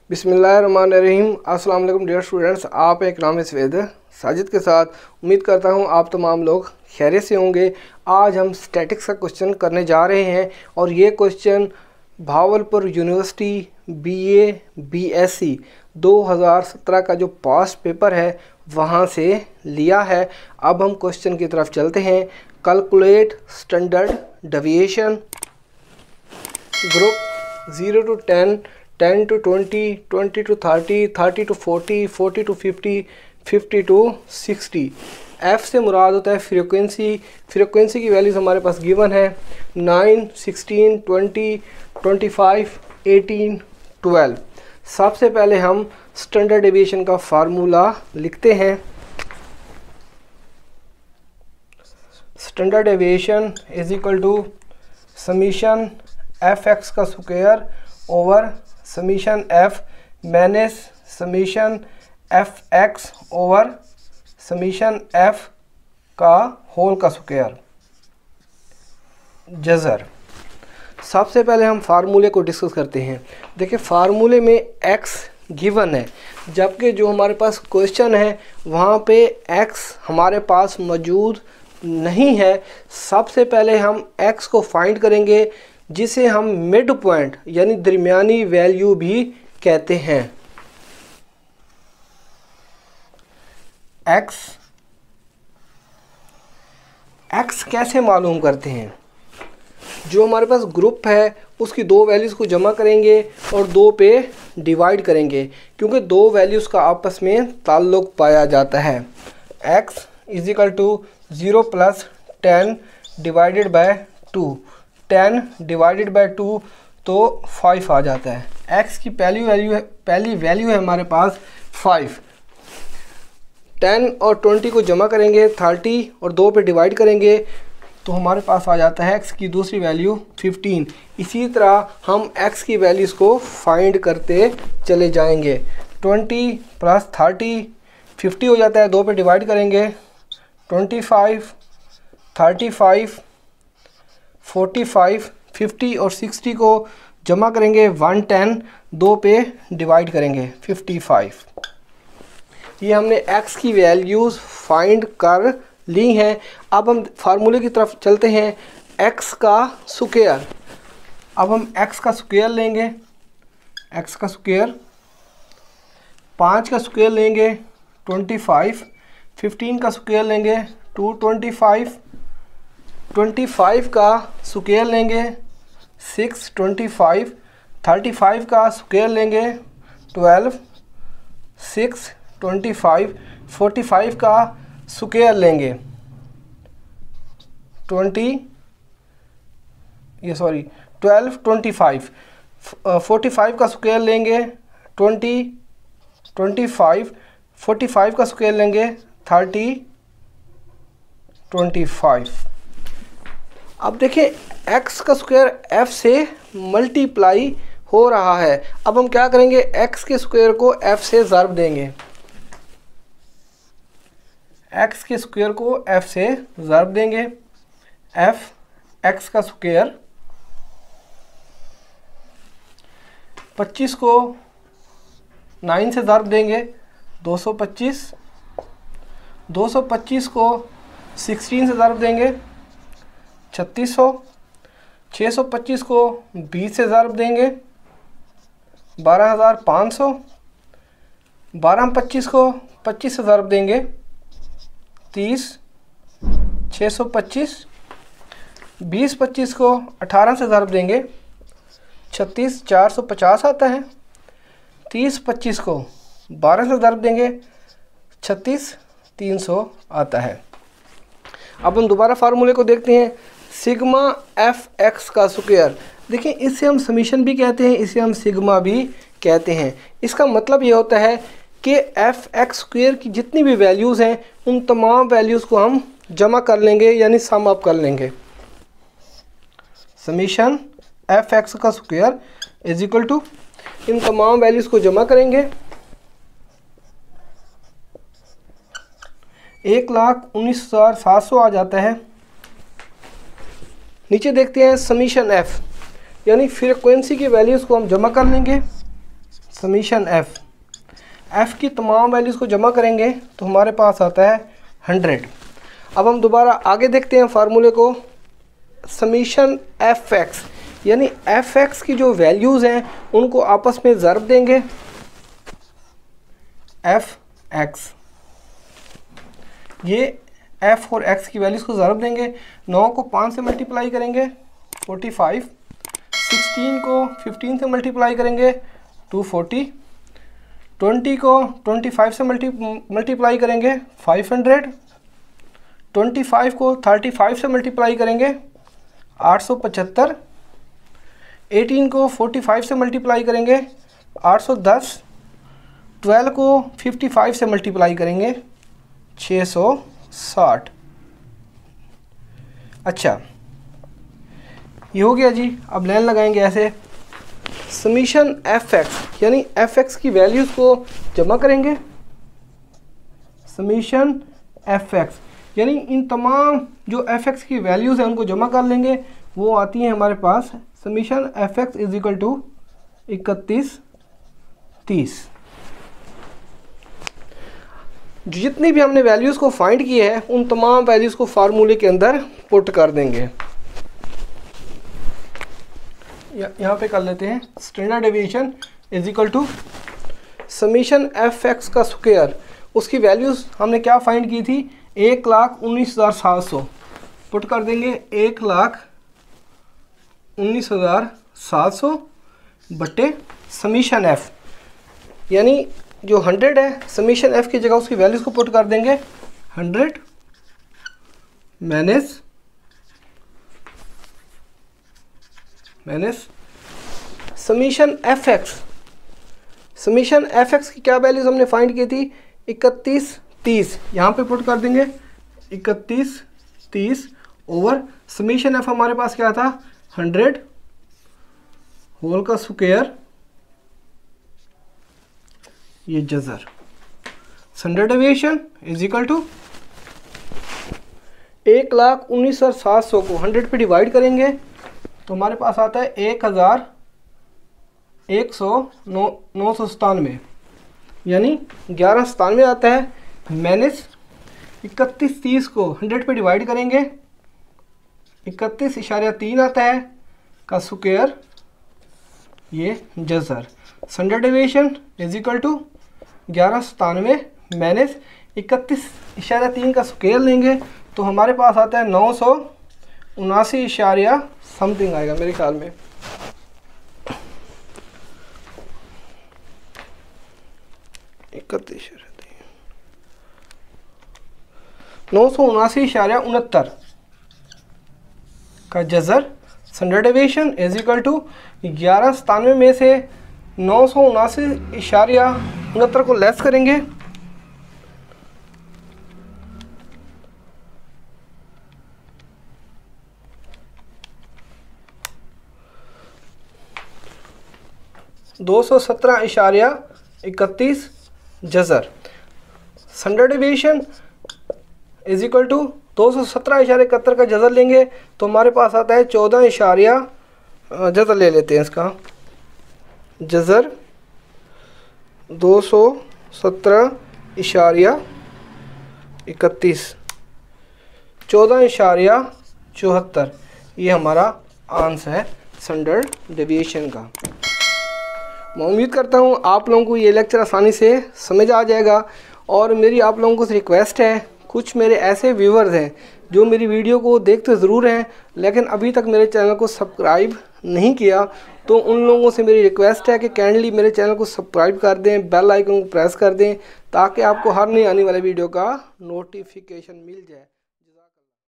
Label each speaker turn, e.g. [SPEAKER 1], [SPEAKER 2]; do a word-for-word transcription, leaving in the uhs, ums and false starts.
[SPEAKER 1] बिस्मिल्लाहिर्रहमानिर्रहीम। अस्सलाम वालेकुम डियर स्टूडेंट्स, आप एक नाम सवेद साजिद के साथ उम्मीद करता हूँ आप तमाम लोग खैरियत से होंगे। आज हम स्टैटिक्स का क्वेश्चन करने जा रहे हैं और ये question Bahawalpur university BA BSc दो हज़ार सत्रह का जो पास्ट पेपर है वहाँ से लिया है। अब हम क्वेश्चन की तरफ चलते हैं। Calculate standard deviation group zero to ten, ten to twenty, twenty to thirty, thirty to forty, forty to fifty, fifty to sixty. F से मुराद होता है फ्रीक्वेंसी। फ्रीक्वेंसी की वैल्यूज़ हमारे पास गिवन है nine, sixteen, twenty, twenty five, eighteen, twelve. सबसे पहले हम स्टैंडर्ड डेविएशन का फार्मूला लिखते हैं। Standard deviation is equal to summation f x का square over summation f minus summation f x over summation f का होल का स्क्वायर जज़र। सबसे पहले हम फार्मूले को डिस्कस करते हैं। देखिए फार्मूले में x गिवन है, जबकि जो हमारे पास क्वेश्चन है वहाँ पे x हमारे पास मौजूद नहीं है। सबसे पहले हम x को फाइंड करेंगे, जिसे हम मिड पॉइंट यानी दरमियानी वैल्यू भी कहते हैं। x x कैसे मालूम करते हैं? जो हमारे पास ग्रुप है उसकी दो वैल्यूज़ को जमा करेंगे और दो पे डिवाइड करेंगे, क्योंकि दो वैल्यूज़ का आपस में ताल्लुक़ पाया जाता है। x is equal to zero plus ten divided by two. Ten divided by two तो फाइव आ जाता है। x की पहली वैल्यू है पहली वैल्यू है हमारे पास फाइव। टेन और ट्वेंटी को जमा करेंगे थर्टी और दो पे डिवाइड करेंगे तो हमारे पास आ जाता है x की दूसरी वैल्यू फिफ्टीन। इसी तरह हम x की वैल्यूज़ को फाइंड करते चले जाएंगे। ट्वेंटी प्लस थर्टी फिफ्टी हो जाता है, दो पे डिवाइड करेंगे twenty five, thirty five, forty five, fifty और सिक्सटी को जमा करेंगे वन टेन, दो पे डिवाइड करेंगे फिफ्टी फाइव। ये हमने x की वैल्यूज़ फाइंड कर ली हैं। अब हम फार्मूले की तरफ चलते हैं। x का स्क्वायर, अब हम x का स्क्वायर लेंगे। x का स्क्वायर पाँच का स्क्वायर लेंगे ट्वेंटी फाइव, फिफ्टीन का स्क्वायर लेंगे two twenty five, twenty five का स्क्वायर लेंगे six twenty five, thirty five का स्क्वायर लेंगे twelve, six twenty five, forty five का स्क्वायर लेंगे ट्वेंटी ये sorry twelve twenty five, forty five का स्क्वायर लेंगे twenty, twenty five, forty five का स्क्वायर लेंगे थर्टी, ट्वेंटी फाइव। अब देखिए x का स्क्वायर f से मल्टीप्लाई हो रहा है। अब हम क्या करेंगे, x के स्क्वायर को f से ज़र्ब देंगे। x के स्क्वायर को f से ज़र्ब देंगे। f x का स्क्वायर पच्चीस को नाइन से ज़र्ब देंगे दो सौ पच्चीस, दो सौ पच्चीस को सिक्सटीन से ज़र्ब देंगे छत्तीस सौ, छः सौ पच्चीस को बीस से ज़र्ब देंगे बारह हज़ार पाँच सौ, बारह पच्चीस को पच्चीस से ज़र्ब देंगे तीस, छः सौ पच्चीस, बीस पच्चीस को अठारह से ज़र्ब देंगे छत्तीस, चार सौ पचास आता है। तीस पच्चीस को बारह से ज़र्ब देंगे छत्तीस, तीन सौ आता है। अब हम दोबारा फार्मूले को देखते हैं। सिग्मा एफ एक्स का स्क्वायर, देखिए इसे हम समीशन भी कहते हैं, इसे हम सिग्मा भी कहते हैं। इसका मतलब ये होता है कि एफ एक्स स्क्वायर की जितनी भी वैल्यूज़ हैं उन तमाम वैल्यूज़ को हम जमा कर लेंगे, यानी सम अप कर लेंगे। समीशन एफ एक्स का स्क्वायर इज इक्वल टू इन तमाम वैल्यूज़ को जमा करेंगे एक लाख उन्नीस हज़ार सात सौ आ जाता है। नीचे देखते हैं समीशन f, यानी फ्रीक्वेंसी की वैल्यूज़ को हम जमा कर लेंगे। समीशन एफ़, एफ़ की तमाम वैल्यूज़ को जमा करेंगे तो हमारे पास आता है हंड्रेड। अब हम दोबारा आगे देखते हैं फार्मूले को। समीशन एफ एक्स यानी एफ एक्स की जो वैल्यूज़ हैं उनको आपस में ज़र्ब देंगे, एफ एक्स, ये एफ और एक्स की वैल्यूज़ को ज़र्ब देंगे। नौ को पाँच से मल्टीप्लाई करेंगे फोर्टी फाइव, सिक्सटीन को फिफ्टीन से मल्टीप्लाई करेंगे टू फोर्टी, ट्वेंटी को ट्वेंटी फाइव से मल्टी मल्टीप्लाई करेंगे फाइव हंड्रेड, ट्वेंटी फाइव को थर्टी फाइव से मल्टीप्लाई करेंगे आठ सौ पचहत्तर, एटीन को फोर्टी फाइव से मल्टीप्लाई करेंगे आठ सौ दस, ट्वेल्व को फिफ्टी फाइव से मल्टीप्लाई करेंगे छः सौ साठ। अच्छा, ये हो गया जी। अब लाइन लगाएंगे ऐसे, समीशन एफ एक्स यानी एफ एक्स की वैल्यूज़ को जमा करेंगे, समीशन एफ एक्स यानी इन तमाम जो एफ एक्स की वैल्यूज़ हैं उनको जमा कर लेंगे। वो आती हैं हमारे पास summation f x is equal to इकतीस तीस। जितनी भी हमने वैल्यूज़ को फाइंड किए हैं उन तमाम वैल्यूज़ को फार्मूले के अंदर पुट कर देंगे। यहाँ पे कर लेते हैं standard deviation is equal to summation f x का स्क्वायर, उसकी वैल्यूज़ हमने क्या फाइंड की थी, एक लाख उन्नीस हज़ार सात सौ, पुट कर देंगे एक लाख उन्नीस हज़ार सात सौ बटे समीशन एफ, यानी जो हंड्रेड है समीशन एफ की जगह उसकी वैल्यूज़ को पुट कर देंगे hundred minus minus summation f x. Summation f x की क्या वैल्यूज़ हमने फाइंड की थी, इकतीस तीस, यहाँ पे पुट कर देंगे इकतीस तीस ओवर समीशन एफ हमारे पास क्या था हंड्रेड होल का स्क्वायर, ये जज़र, standard deviation is equal to एक लाख उन्नीस हज़ार सात सौ को हंड्रेड पे डिवाइड करेंगे तो हमारे पास आता है एक हज़ार एक सौ नौ नौ सौ सतानवे, यानी ग्यारह सतानवे आता है। माइनस इकतीस तीस को हंड्रेड पे डिवाइड करेंगे, इकतीस इशारा तीन आता है का स्क्वायर, ये जज़र, standard deviation is equal to ग्यारह सतानवे माइनस इकतीस इशारा तीन का स्क्वायर लेंगे तो हमारे पास आता है नौ सौ उनासी इशारिया समथिंग आएगा मेरे ख्याल में। इकतीस नौ सौ उनासी इशारिया उनहत्तर का जज़र, standard deviation is equal to ग्यारह सतानवे में से नौ सौ उनासी इशारिया उनहत्तर को लेस करेंगे दो सौ सत्रह इशारिया इकतीस जज़र, standard deviation is equal to दो सौ सत्रह इशारे इकहत्तर का जज़र लेंगे तो हमारे पास आता है चौदह इशारिया, जज़र ले लेते हैं इसका, जज़र दो सौ सत्रह इशारिया इकतीस, चौदह इशारिया चौहत्तर, ये हमारा आंसर है स्टैंडर्ड डेविएशन का। मैं उम्मीद करता हूँ आप लोगों को ये लेक्चर आसानी से समझ आ जाएगा। और मेरी आप लोगों को रिक्वेस्ट है, कुछ मेरे ऐसे व्यूवर्स हैं जो मेरी वीडियो को देखते ज़रूर हैं लेकिन अभी तक मेरे चैनल को सब्सक्राइब नहीं किया, तो उन लोगों से मेरी रिक्वेस्ट है कि काइंडली मेरे चैनल को सब्सक्राइब कर दें, बेल आइकन को प्रेस कर दें ताकि आपको हर नई आने वाले वीडियो का नोटिफिकेशन मिल जाए।